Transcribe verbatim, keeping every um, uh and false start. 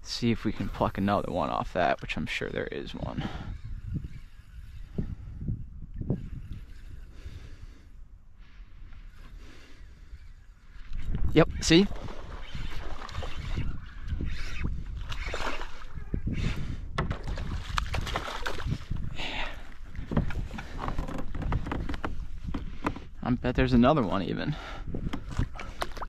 See if we can pluck another one off that, which I'm sure there is one. Yep, see? I bet there's another one even.